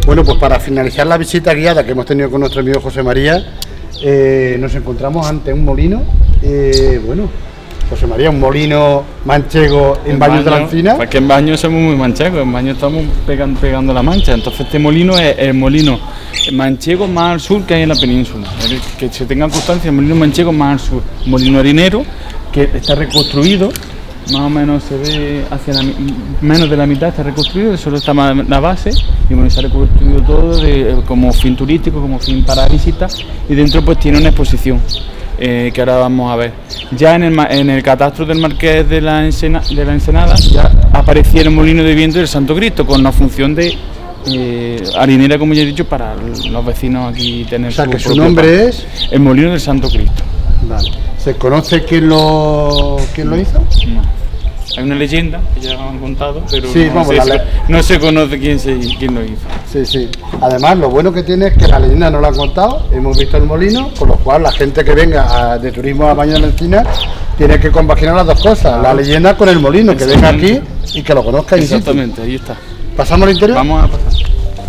Bueno, pues para finalizar la visita guiada que hemos tenido con nuestro amigo José María, nos encontramos ante un molino, bueno, José María, un molino manchego en Baños de la Encina. Porque en Baños somos muy manchegos, en Baños estamos pegando la Mancha, entonces este molino es el molino manchego más al sur que hay en la península, que se tenga constancia, el molino manchego más al sur, molino harinero, que está reconstruido, más o menos se ve hacia menos de la mitad está reconstruido, solo está la base, y bueno, se ha reconstruido todo como fin turístico, como fin para visitas, y dentro pues tiene una exposición que ahora vamos a ver. Ya en el catastro del Marqués de la Ensenada ya aparecía el molino de viento del Santo Cristo, con la función de harinera, como ya he dicho, para los vecinos aquí tener. O sea, que su nombre es el molino del Santo Cristo. Vale. ¿Se conoce quién lo hizo? No. Hay una leyenda que ya han contado, pero sí, no se conoce quién lo hizo. Sí, sí. Además, lo bueno que tiene es que la leyenda no la han contado, hemos visto el molino, con lo cual la gente que venga de turismo a Baños de la Encina tiene que compaginar las dos cosas, la leyenda con el molino, que venga aquí y que lo conozca. Exactamente, ahí está. ¿Pasamos al interior? Vamos a pasar.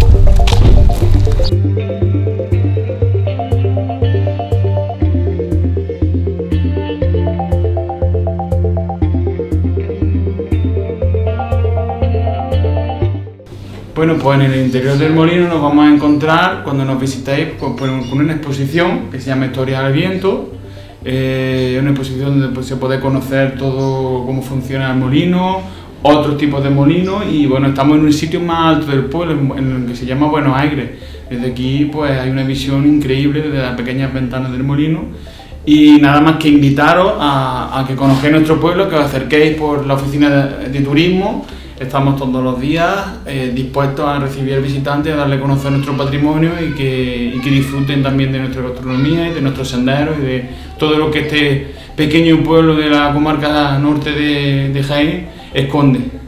Bueno, pues en el interior del molino nos vamos a encontrar, cuando nos visitéis, con una exposición que se llama Historia del Viento. Una exposición donde pues, se puede conocer todo cómo funciona el molino, otros tipos de molinos, y bueno, estamos en un sitio más alto del pueblo, en el que se llama Buenos Aires. Desde aquí pues hay una visión increíble desde las pequeñas ventanas del molino, y nada más que invitaros a que conozcáis nuestro pueblo, que os acerquéis por la oficina de turismo. Estamos todos los días dispuestos a recibir al visitante, a darle a conocer nuestro patrimonio y que disfruten también de nuestra gastronomía y de nuestros senderos y de todo lo que este pequeño pueblo de la comarca norte de Jaén esconde.